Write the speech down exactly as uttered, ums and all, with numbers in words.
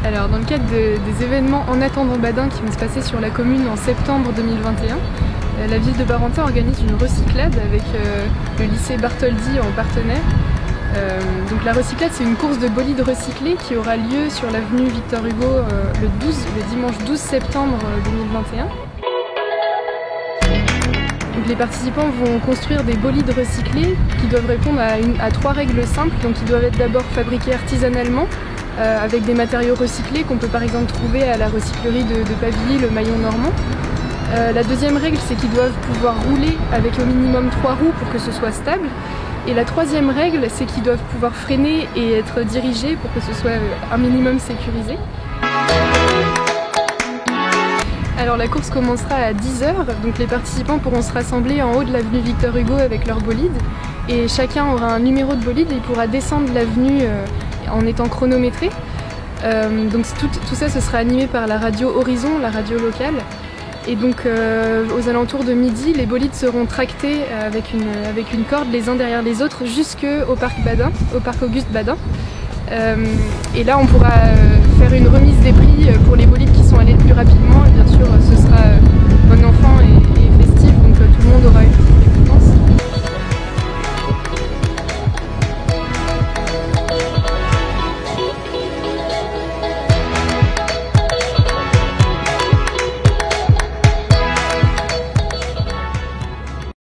Alors, dans le cadre de, des événements En attendant Badin qui vont se passer sur la commune en septembre deux mille vingt et un, euh, la ville de Barentin organise une recyclade avec euh, le lycée Bartholdi en partenaire. Euh, donc la recyclade, c'est une course de bolides recyclés qui aura lieu sur l'avenue Victor Hugo euh, le, douze, le dimanche douze septembre deux mille vingt et un. Donc les participants vont construire des bolides recyclés qui doivent répondre à, une, à trois règles simples. Donc ils doivent être d'abord fabriqués artisanalement euh, avec des matériaux recyclés qu'on peut par exemple trouver à la recyclerie de, de Pavilly, le Maillon normand. Euh, la deuxième règle, c'est qu'ils doivent pouvoir rouler avec au minimum trois roues pour que ce soit stable. Et la troisième règle, c'est qu'ils doivent pouvoir freiner et être dirigés pour que ce soit un minimum sécurisé. Alors la course commencera à dix heures, donc les participants pourront se rassembler en haut de l'avenue Victor Hugo avec leur bolide. Et chacun aura un numéro de bolide et il pourra descendre l'avenue euh, en étant chronométré. Euh, donc tout, tout ça, ce sera animé par la radio Horizon, la radio locale. Et donc euh, aux alentours de midi, les bolides seront tractés avec une, avec une corde les uns derrière les autres jusqu'au parc Badin, au parc Auguste Badin. Euh, et là on pourra euh, faire une remise des prix pour les bolides qui sont allés le plus rapidement. Et bien sûr ce sera euh, bon enfant et, et festif, donc euh, tout le monde aura une